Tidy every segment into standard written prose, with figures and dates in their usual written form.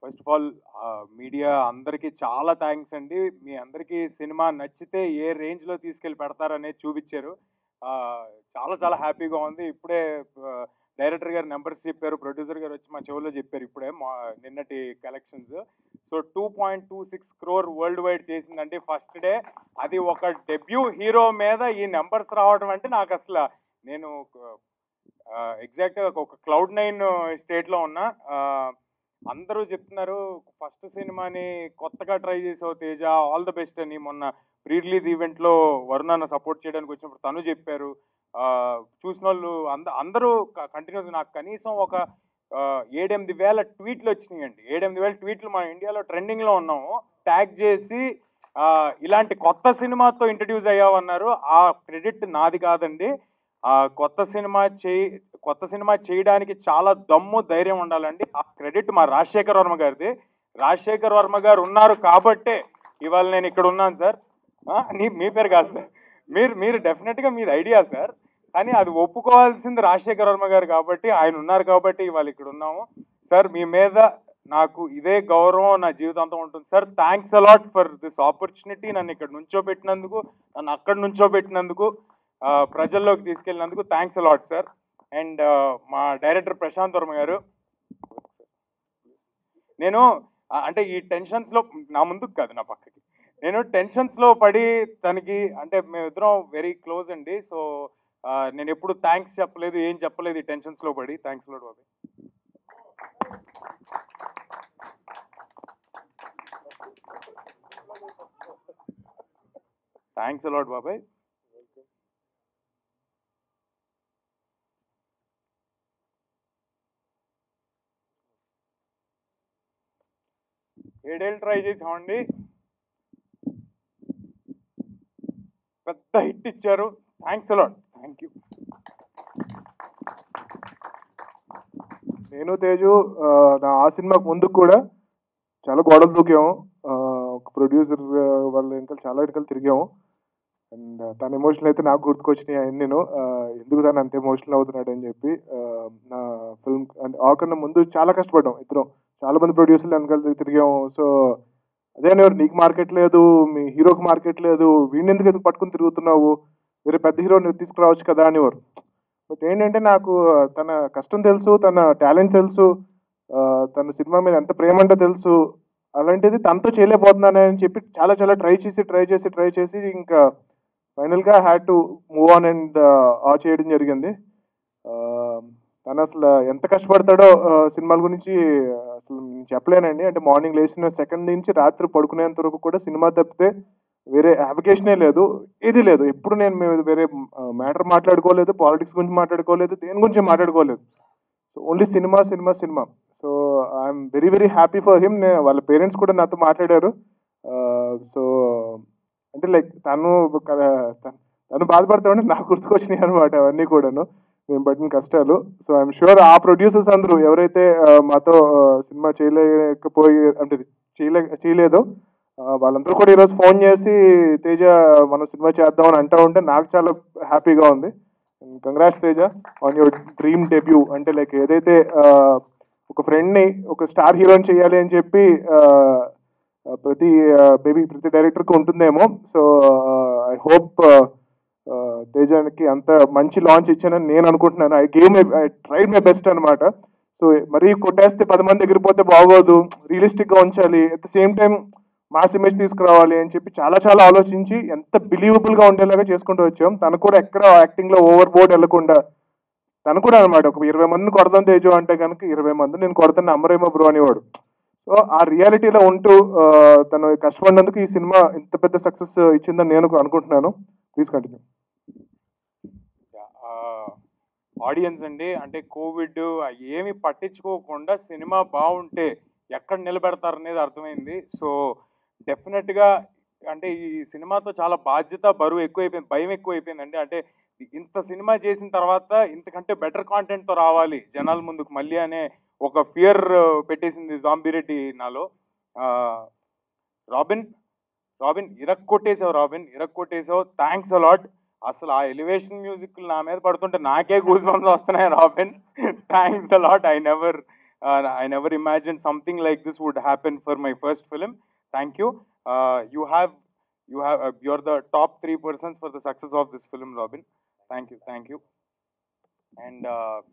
First of all media అందరికీ చాలా thanks అండి. మీ అందరికీ సినిమా నచ్చితే ఏ రేంజ్లో తీసుకెళ్ళి పెడతారనేది చూపించారు. చాలా చాలా హ్యాపీగా ఉంది. ఇప్పుడే డైరెక్టర్ గారు నెంబర్స్ చెప్పారు, ప్రొడ్యూసర్ గారు వచ్చి మా చెవుల్లో చెప్పారు ఇప్పుడే నిన్నటి collections. So 2.26 crore worldwide చేసిందండి ఫస్ట్ డే. అది ఒక డెబ్యూ హీరో మీద ఈ నెంబర్స్ రావడం అంటే నాకు అసలు నేను ఎగ్జాక్ట్గా ఒక క్లౌడ్ 9 స్టేట్లో ఉన్నా. అందరూ చెప్తున్నారు ఫస్ట్ సినిమాని కొత్తగా ట్రై చేసావు తేజ, ఆల్ ద బెస్ట్ అని. మొన్న ప్రీ రిలీజ్ ఈవెంట్లో వరుణాన్ని సపోర్ట్ చేయడానికి వచ్చినప్పుడు తను చెప్పారు. చూసిన వాళ్ళు అందరూ కంటిన్యూస్ నాకు కనీసం ఒక 7-8 వేల ట్వీట్లు వచ్చినాయండి. 7-8 వేల ట్వీట్లు మన ఇండియాలో ట్రెండింగ్లో ఉన్నాము. ట్యాగ్ చేసి ఇలాంటి కొత్త సినిమాతో ఇంట్రడ్యూస్ అయ్యావన్నారు. ఆ క్రెడిట్ నాది కాదండి. కొత్త సినిమా చేయడానికి చాలా దమ్ము ధైర్యం ఉండాలండి. ఆ క్రెడిట్ మా రాజశేఖర్ వర్మ గారిది. రాజశేఖర్ వర్మ గారు ఉన్నారు కాబట్టే ఇవాళ నేను ఇక్కడ ఉన్నాను సార్. మీ పేరు కాదు సార్, మీరు డెఫినెట్గా మీది ఐడియా సార్, కానీ అది ఒప్పుకోవాల్సింది రాజశేఖర్ వర్మ గారు కాబట్టి, ఆయన ఉన్నారు కాబట్టి ఇవాళ ఇక్కడ ఉన్నాము సార్. మీ మీద నాకు ఇదే గౌరవం నా జీవితాంతం ఉంటుంది sir. Thanks a lot for this opportunity. నన్ను ఇక్కడ నుంచోబెట్టినందుకు, నన్ను అక్కడ నుంచోబెట్టినందుకు, ప్రజల్లోకి తీసుకెళ్ళినందుకు థ్యాంక్స్ అలాట్ సార్. అండ్ మా డైరెక్టర్ ప్రశాంత్ వర్మ గారు, నేను అంటే ఈ టెన్షన్స్లో నా ముందుకు కాదు నా పక్కకి, నేను టెన్షన్స్లో పడి తనకి అంటే మేమిద్దరం వెరీ క్లోజ్ అండి. సో నేను ఎప్పుడు థ్యాంక్స్ చెప్పలేదు, ఏం చెప్పలేదు ఈ టెన్షన్స్లో పడి. థ్యాంక్స్ అలాట్ బాబాయ్. థ్యాంక్స్ అలాట్ బాబాయ్. ఏడేళ్ళు ట్రై చేసామండి, పెద్ద హిట్ ఇచ్చారు. Thanks a lot. Thank you. నేను తేజు నా ఆ సినిమాకు ముందు కూడా చాలా గోడలు దూకాము. ఒక ప్రొడ్యూసర్ వాళ్ళ వెనకాల చాలా వెనకాల తిరిగాము. అండ్ తన ఎమోషనల్ అయితే నాకు గుర్తుకొచ్చినాయి. ఆయన నేను ఎందుకు తను అంత ఎమోషనల్ అవుతున్నాడు అని చెప్పి నా ఫిల్మ్ అంటే ఆకన్నా ముందు చాలా కష్టపడ్డాం ఇద్దరం. చాలా మంది ప్రొడ్యూసర్లు వెనకాల తిరిగాము. సో అదే అనేవారు, నీకు మార్కెట్ లేదు, మీ హీరోకి మార్కెట్ లేదు, వీడిని ఎందుకు పట్టుకుని తిరుగుతున్నావు, వేరే పెద్ద హీరోని తీసుకురావచ్చు కదా అనేవారు. బట్ ఏంటంటే నాకు తన కష్టం తెలుసు, తన టాలెంట్ తెలుసు, తన సినిమా మీద ఎంత ప్రేమ అంటే తెలుసు. అలాంటిది తనతో చేయలేకపోతున్నానని చెప్పి చాలా చాలా ట్రై చేసి ఇంకా ఫైనల్గా had to move on and చేయడం జరిగింది. తను అసలు ఎంత కష్టపడతాడో సినిమాల గురించి అసలు నేను చెప్పలేనండి. అంటే మార్నింగ్ లేచిన సెకండ్ నుంచి రాత్రి పడుకునేంత వరకు కూడా సినిమా తప్పితే వేరే అప్లికేషనే లేదు, ఇది లేదు. ఎప్పుడు నేను వేరే మ్యాటర్ మాట్లాడుకోలేదు, పాలిటిక్స్ గురించి మాట్లాడుకోలేదు, దేని గురించి మాట్లాడుకోలేదు. So only cinema cinema cinema. So I'm very very happy for him. వాళ్ళ పేరెంట్స్ కూడా నాతో మాట్లాడారు. సో అంటే లైక్ తను బాధపడతామంటే నాకు గుర్తుకొచ్చినాయి అనమాట అవన్నీ కూడాను, మేము పడిన కష్టాలు. సో ఐఎమ్ షూర్ ఆ ప్రొడ్యూసర్స్ అందరూ ఎవరైతే మాతో సినిమా అంటే చేయలేదో వాళ్ళందరూ కూడా ఈరోజు ఫోన్ చేసి తేజ మనం సినిమా చేద్దామని అంటూ ఉంటే నాకు చాలా హ్యాపీగా ఉంది. Congrats Teja on your dream debut. అంటే లైక్ ఏదైతే ఒక ఫ్రెండ్ని ఒక స్టార్ హీరోని చేయాలి అని చెప్పి ప్రతి డైరెక్టర్కి ఉంటుందేమో. సో ఐ హోప్ తేజానికి అంత మంచి లాంచ్ ఇచ్చానని నేను అనుకుంటున్నాను. ఐ ట్రైడ్ మై బెస్ట్ అనమాట. సో మరీ కొట్టేస్తే 10 మంది ఎగిరిపోతే బాగోదు, రియలిస్టిక్గా ఉంచాలి, at the same time mass image తీసుకురావాలి అని చెప్పి చాలా చాలా ఆలోచించి ఎంత బిలీవబుల్గా ఉండేలాగా చేసుకుంటూ వచ్చాం. తను కూడా ఎక్కడ యాక్టింగ్లో ఓవర్ బోర్డ్ వెళ్లకుండా తను కూడా అనమాట ఒక 20 మందిని కొడదాం తేజు అంటే కనుక 20 మంది నేను కొడతాను అమ్మరేమో బ్రో అనేవాడు. సో ఆ రియాలిటీలో ఉంటూ తను కష్టపడినందుకు ఈ సినిమా ఇంత పెద్ద సక్సెస్ ఇచ్చిందని నేను అనుకుంటున్నాను. Please continue. ఆడియన్స్ అండి, అంటే కోవిడ్ ఏమి పట్టించుకోకుండా సినిమా బాగుంటే ఎక్కడ నిలబెడతారనేది అర్థమైంది. సో డెఫినెట్గా అంటే ఈ సినిమాతో చాలా బాధ్యత బరువు ఎక్కువైపోయింది, భయం ఎక్కువైపోయిందండి. అంటే ఇంత సినిమా చేసిన తర్వాత ఇంతకంటే బెటర్ కాంటెంట్తో రావాలి జనాల ముందుకు మళ్ళీ అనే ఒక ఫియర్ పెట్టేసింది జాంబిరెడ్డి నాలో. రాబిన్ ఇరక్కొట్టేసావు. Thanks a lot. అసలు ఆ ఎలివేషన్ మ్యూజిక్ నా మీద పడుతుంటే నాకే గూస్ బంప్స్ వస్తున్నాయి Robin. Thanks a lot. I never I never imagined something like this would happen for my first film. Thank you. You're the top 3 persons for the success of this film, Robin. Thank you. And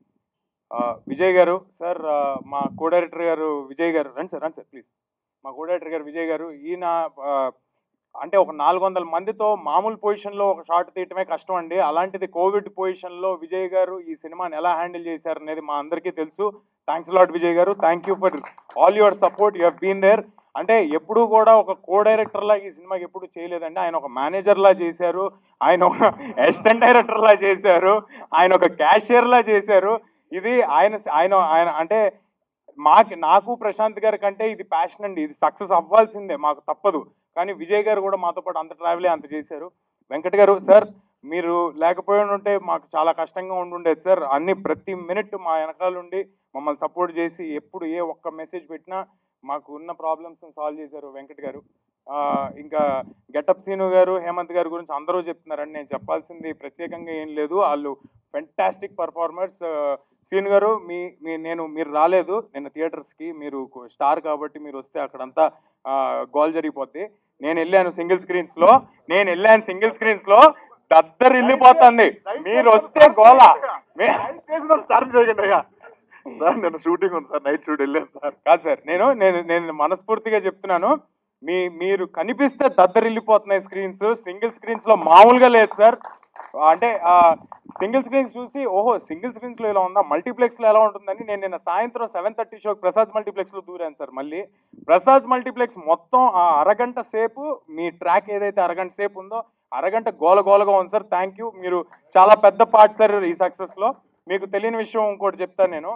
Vijay గారు sir, మా co director గారు విజయ్ గారు, రండి sir please. మా co director గారు విజయ్ గారు, ఈయన అంటే ఒక 400 మందితో మామూలు పొజిషన్లో ఒక షాట్ తీయటమే కష్టం అండి. అలాంటిది కోవిడ్ పొజిషన్లో విజయ్ గారు ఈ సినిమాని ఎలా హ్యాండిల్ చేశారు అనేది మా అందరికీ తెలుసు. థ్యాంక్స్ లాట్ విజయ్ గారు. Thank you for all your support. You have been there. అంటే ఎప్పుడూ కూడా ఒక కో డైరెక్టర్లా ఈ సినిమాకి ఎప్పుడు చేయలేదండి. ఆయన ఒక మేనేజర్లా చేశారు, ఆయన ఒక అసిస్టెంట్ డైరెక్టర్లా చేశారు, ఆయన ఒక క్యాషియర్లా చేశారు. ఇది ఆయన ఆయన ఆయన అంటే నాకు ప్రశాంత్ గారి కంటే ఇది ప్యాషన్ అండి. ఇది సక్సెస్ అవ్వాల్సిందే, మాకు తప్పదు. కానీ విజయ్ గారు కూడా మాతో పాటు అంత ట్రావెలే అంత చేశారు. వెంకట్ గారు సార్, మీరు లేకపోయి ఉంటే మాకు చాలా కష్టంగా ఉండుండేది సార్. ప్రతి మినిట్ మా వెనకాలండి మమ్మల్ని సపోర్ట్ చేసి ఎప్పుడు ఏ ఒక్క మెసేజ్ పెట్టినా మాకు ఉన్న ప్రాబ్లమ్స్ సాల్వ్ చేశారు వెంకట్ గారు. ఇంకా గెటప్ సీను గారు, హేమంత్ గారి గురించి అందరూ చెప్తున్నారండి. నేను చెప్పాల్సింది ప్రత్యేకంగా ఏం లేదు. వాళ్ళు ఫెంటాస్టిక్ పర్ఫార్మర్స్. సీను గారు, మీరు రాలేదు నిన్న థియేటర్స్కి. మీరు స్టార్ కాబట్టి మీరు వస్తే అక్కడంతా గోల్ జరిగిపోద్ది. నేను వెళ్ళాను సింగిల్ స్క్రీన్స్ లో దద్దరు వెళ్ళిపోతుంది. మీరు వస్తే గోల. స్టార్ట్ చేయకండి అయ్యా సార్, నేను షూటింగ్ ఉంది సార్, నైట్ షూట్ వెళ్ళాను సార్. కాదు సార్, నేను మనస్ఫూర్తిగా చెప్తున్నాను. మీరు కనిపిస్తే దద్దరిల్లిపోతున్నాయి స్క్రీన్స్. సింగిల్ స్క్రీన్స్ లో మామూలుగా లేదు సార్. అంటే సింగిల్ స్క్రీన్స్ చూసి ఓహో సింగిల్ స్క్రీన్స్ లో ఇలా ఉందా, మల్టీప్లెక్స్ లో ఎలా ఉంటుందని నేను నిన్న సాయంత్రం 7:30 షోకి ప్రసాద్ మల్టీప్లెక్స్ లో దూరాను సార్. మళ్ళీ ప్రసాద్ మల్టీప్లెక్స్ మొత్తం ఆ అరగంట సేపు మీ ట్రాక్ ఏదైతే అరగంట సేపు ఉందో అరగంట గోలగోలగా ఉంది సార్. Thank you. మీరు చాలా పెద్ద పార్ట్ సార్ ఈ సక్సెస్ లో. మీకు తెలియని విషయం ఇంకోటి చెప్తాను నేను.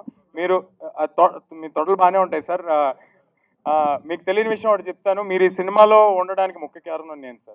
మీ తొడలు బాగానే ఉంటాయి సార్. మీకు తెలియని విషయం ఒకటి చెప్తాను. మీరు ఈ సినిమాలో ఉండడానికి ముఖ్య కారణం నేను సార్.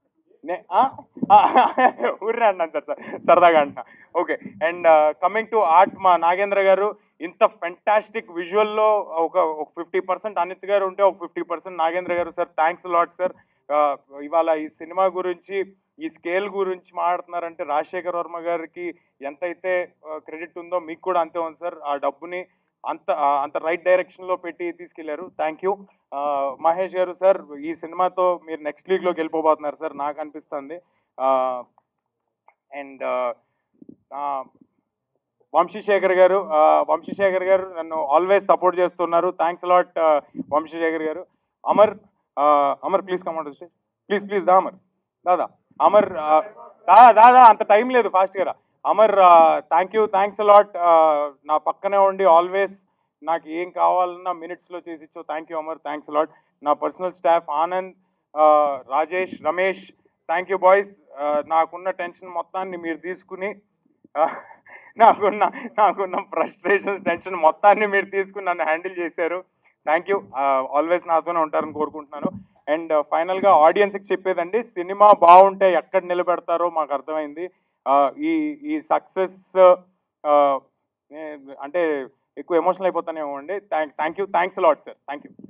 ఊరినే అన్నాను సార్, సరదాగా అంటున్నా. Okay. And coming to art, మా నాగేంద్ర గారు ఇంత ఫెంటాస్టిక్ విజువల్లో ఒక 50% అనిత్ గారు ఉంటే ఒక 50% నాగేంద్ర గారు సార్. Thanks lot sir. ఇవాళ ఈ సినిమా గురించి, ఈ స్కేల్ గురించి మాట్లాడుతున్నారంటే రాజశేఖర్ వర్మ గారికి ఎంతైతే క్రెడిట్ ఉందో మీకు కూడా అంతే ఉంది సార్. ఆ డబ్బుని అంత రైట్ డైరెక్షన్లో పెట్టి తీసుకెళ్లారు. Thank you. మహేష్ గారు సార్, ఈ సినిమాతో మీరు నెక్స్ట్ లీగ్లోకి వెళ్ళిపోబోతున్నారు సార్, నాకు అనిపిస్తుంది. అండ్ వంశీశేఖర్ గారు నన్ను ఆల్వేస్ సపోర్ట్ చేస్తున్నారు. థ్యాంక్స్ లాట్ వంశీశేఖర్ గారు. Amar please come on stage. Please దా అమర్, దాదా అమర్, దాదా అంత టైం లేదు, ఫాస్ట్గా రా. Amar, thanks lot. నా పక్కనే ఉండి ఆల్వేస్ నాకు ఏం కావాలన్నా మినిట్స్లో చేసి ఇచ్చో. Thank you Amar, thanks lot. నా personal staff Anand, Rajesh, Ramesh, thank you boys. నాకున్న టెన్షన్ మొత్తాన్ని మీరు తీసుకుని, నాకున్న ఫ్రస్ట్రేషన్స్, టెన్షన్ మొత్తాన్ని మీరు తీసుకుని నన్ను హ్యాండిల్ చేశారు. Thank you. ఆల్వేస్ నాతోనే ఉంటారని కోరుకుంటున్నాను. అండ్ ఫైనల్గా ఆడియన్స్కి చెప్పేదండి, సినిమా బాగుంటే ఎక్కడ నిలబెడతారో మాకు అర్థమైంది. ఈ సక్సెస్ అంటే ఎక్కువ ఎమోషనల్ అయిపోతానేమో అండి. Thank you. Thanks lot sir. Thank you.